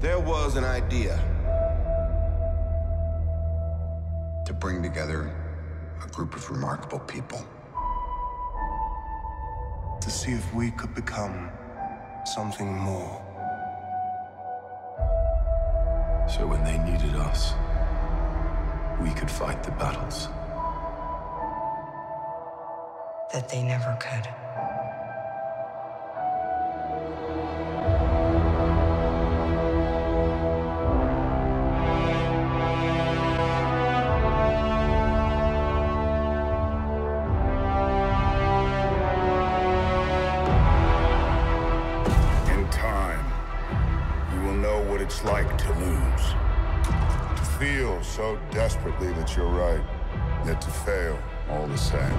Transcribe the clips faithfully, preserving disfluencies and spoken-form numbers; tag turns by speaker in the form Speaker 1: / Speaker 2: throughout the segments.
Speaker 1: There was an idea to bring together a group of remarkable people.
Speaker 2: To see if we could become something more.
Speaker 3: So when they needed us, we could fight the battles
Speaker 4: that they never could.
Speaker 5: In time, you will know what it's like to lose. To feel so desperately that you're right, yet to fail all the same.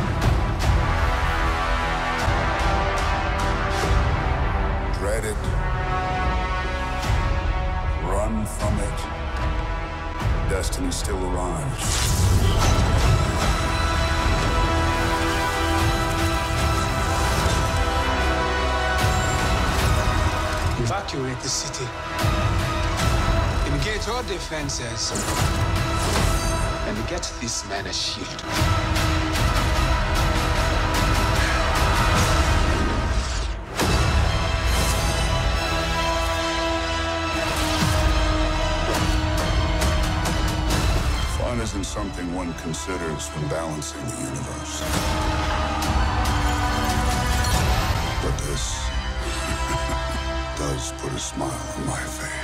Speaker 5: Dread it. Run from it. Destiny still arrives.
Speaker 6: Evacuate the city. Engage all defenses. And get this man a shield.
Speaker 5: Fun isn't something one considers when balancing the universe. But this does put a smile on my face.